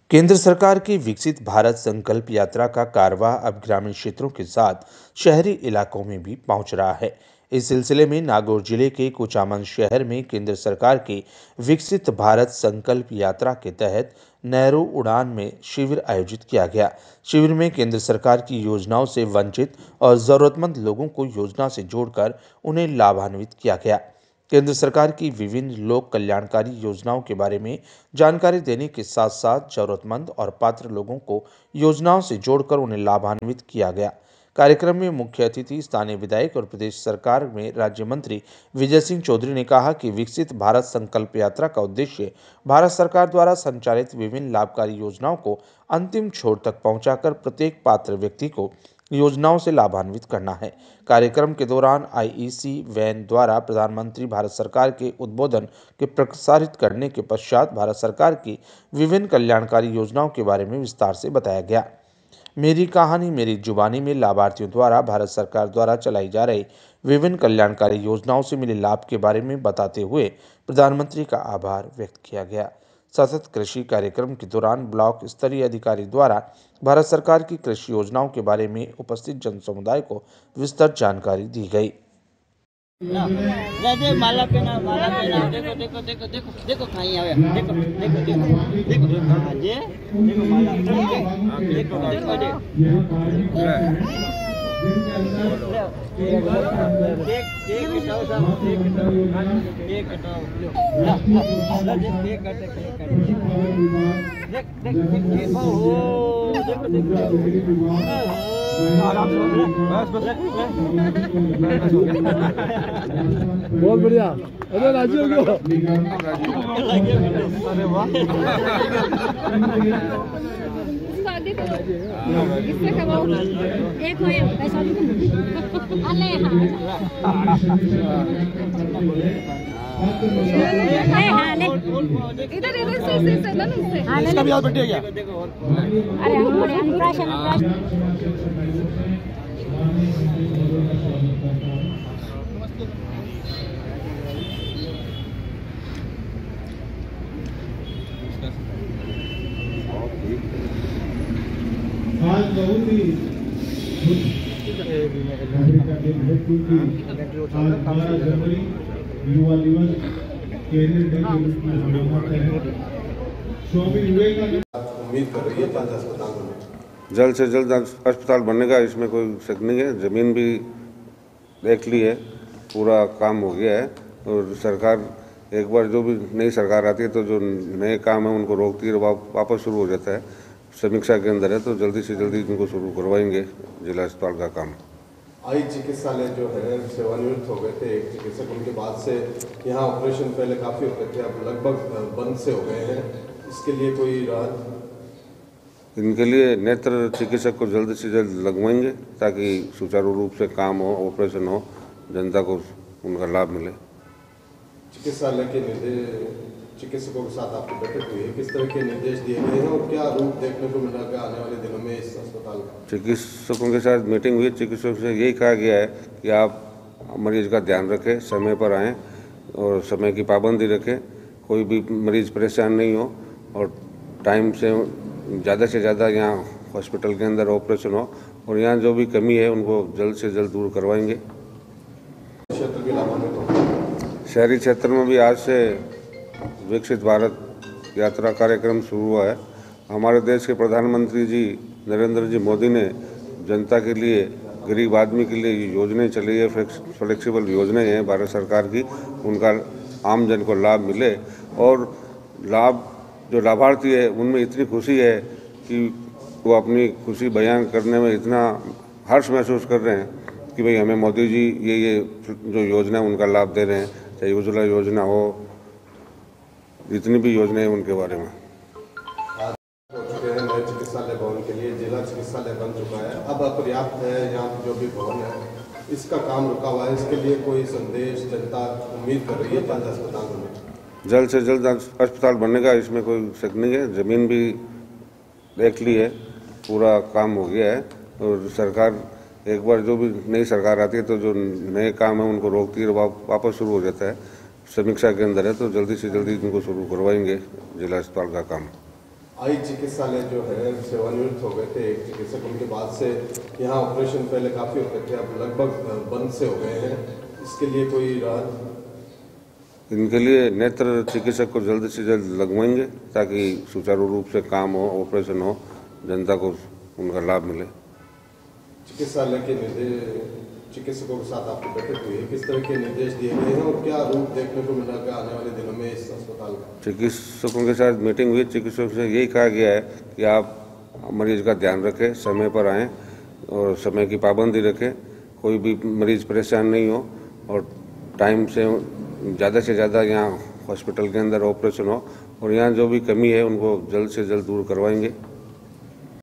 केंद्र सरकार की विकसित भारत संकल्प यात्रा का कारवां अब ग्रामीण क्षेत्रों के साथ शहरी इलाकों में भी पहुंच रहा है। इस सिलसिले में नागौर जिले के कुचामन शहर में केंद्र सरकार की विकसित भारत संकल्प यात्रा के तहत नेहरू उड़ान में शिविर आयोजित किया गया। शिविर में केंद्र सरकार की योजनाओं से वंचित और जरूरतमंद लोगों को योजना से जोड़कर उन्हें लाभान्वित किया गया। केंद्र सरकार की विभिन्न लोक कल्याणकारी योजनाओं के बारे में जानकारी देने के साथ साथ जरूरतमंद और पात्र लोगों को योजनाओं से जोड़कर उन्हें लाभान्वित किया गया। कार्यक्रम में मुख्य अतिथि स्थानीय विधायक और प्रदेश सरकार में राज्य मंत्री विजय सिंह चौधरी ने कहा कि विकसित भारत संकल्प यात्रा का उद्देश्य भारत सरकार द्वारा संचालित विभिन्न लाभकारी योजनाओं को अंतिम छोर तक पहुंचाकर प्रत्येक पात्र व्यक्ति को योजनाओं से लाभान्वित करना है। कार्यक्रम के दौरान आईईसी वैन द्वारा प्रधानमंत्री भारत सरकार के उद्बोधन के प्रसारित करने के पश्चात भारत सरकार की विभिन्न कल्याणकारी योजनाओं के बारे में विस्तार से बताया गया। मेरी कहानी मेरी जुबानी में लाभार्थियों द्वारा भारत सरकार द्वारा चलाई जा रही विभिन्न कल्याणकारी योजनाओं से मिले लाभ के बारे में बताते हुए प्रधानमंत्री का आभार व्यक्त किया गया। सतत कृषि कार्यक्रम के दौरान ब्लॉक स्तरीय अधिकारी द्वारा भारत सरकार की कृषि योजनाओं के बारे में उपस्थित जन समुदाय को विस्तृत जानकारी दी गई। माला पहना देखो देखो देखो देखो देखो खाई आवे देखो देखो देखो देखो हाँ जे देखो माला देखो देखो देख देख हटाओ सब देख हटाओ देख ओहो देखो देखो बहुत बढ़िया। अरे राजी हो गया। अरे वाह इससे कमाओ एक हो पैसा अले हाँ ले इधर इधर से ना इससे इसका भी हाथ बैठे क्या? अरे अनुप्राशन आज बहुत ही आज 12 जनवरी युवा दिवस कैरियर डे के रूप में मनाते हैं। स्वामी विवेकानंद उम्मीद कर रही है जल्द अस्पताल में जल्द से जल्द अस्पताल बनने का इसमें कोई शक नहीं है। ज़मीन भी देख ली है, पूरा काम हो गया है और सरकार एक बार जो भी नई सरकार आती है तो जो नए काम है उनको रोकती है, वापस शुरू हो जाता है। समीक्षा के अंदर है तो जल्दी से जल्दी इनको शुरू करवाएंगे जिला अस्पताल का काम। आई चिकित्सालय जो है सेवानिवृत्त हो गए थे एक चिकित्सक, उनके बाद से यहाँ ऑपरेशन पहले काफ़ी होते थे, अब लगभग बंद से हो गए हैं। इसके लिए कोई राहत? इनके लिए नेत्र चिकित्सक को जल्द से जल्द लगवाएंगे ताकि सुचारू रूप से काम हो, ऑपरेशन हो, जनता को उनका लाभ मिले। चिकित्सालय के चिकित्सकों के साथ आपकी बैठक हुई है, किस तरह के निर्देश दिए गए हैं और क्या रूप देखने को मिल रहा है आने वाले दिनों में इस अस्पताल का? चिकित्सकों के साथ मीटिंग हुई, चिकित्सकों से यही कहा गया है कि आप मरीज का ध्यान रखें, समय पर आएँ और समय की पाबंदी रखें, कोई भी मरीज परेशान नहीं हो और टाइम से ज़्यादा यहाँ हॉस्पिटल के अंदर ऑपरेशन हो और यहाँ जो भी कमी है उनको जल्द से जल्द दूर करवाएंगे। क्षेत्र भी लाभान्वित होगा। शहरी क्षेत्र में भी आज से विकसित भारत यात्रा कार्यक्रम शुरू हुआ है। हमारे देश के प्रधानमंत्री जी नरेंद्र जी मोदी ने जनता के लिए, गरीब आदमी के लिए योजनाएं चली है, फ्लेक्सिबल योजनाएं हैं भारत सरकार की, उनका आम जन को लाभ मिले और जो लाभार्थी है उनमें इतनी खुशी है कि वो अपनी खुशी बयान करने में इतना हर्ष महसूस कर रहे हैं कि भाई हमें मोदी जी ये जो योजना है उनका लाभ दे रहे हैं, चाहे उज्ज्वला योजना हो, जितनी भी योजनाएं हैं उनके बारे में। आज हो चुके हैं नए चिकित्सालय भवन के लिए, जिला चिकित्सालय बन चुका है, अब अपर्याप्त है यहाँ जो भी भवन है इसका काम रुका हुआ है। इसके लिए कोई संदेश जनता उम्मीद कर रही है जल्द अस्पताल में? जल्द से जल्द अस्पताल बनने का इसमें कोई शक नहीं है। ज़मीन भी देख ली है, पूरा काम हो गया है और सरकार एक बार जो भी नई सरकार आती है तो जो नए काम है उनको रोकती है, वापस शुरू हो जाता है। समीक्षा के अंदर है तो जल्दी से जल्दी इनको शुरू करवाएंगे जिला अस्पताल का काम। आई चिकित्सालय जो है सेवानिवृत्त हो गए थे एक चिकित्सक, उनके बाद से यहाँ ऑपरेशन पहले काफ़ी होते थे, अब लगभग बंद से हो गए हैं। इसके लिए कोई राहत? इनके लिए नेत्र चिकित्सक को जल्द से जल्द लगवाएंगे ताकि सुचारू रूप से काम हो, ऑपरेशन हो, जनता को उनका लाभ मिले। चिकित्सालय के चिकित्सकों के साथ आपकी बैठक हुई है, किस तरह के निर्देश दिए गए हैं और क्या रूप देखने को मिला कि आने वाले दिनों में इस अस्पताल का? चिकित्सकों के साथ मीटिंग हुई, चिकित्सकों से यही कहा गया है कि आप मरीज का ध्यान रखें, समय पर आएँ और समय की पाबंदी रखें, कोई भी मरीज परेशान नहीं हो और टाइम से ज़्यादा यहाँ हॉस्पिटल के अंदर ऑपरेशन हो और यहाँ जो भी कमी है उनको जल्द से जल्द दूर करवाएंगे।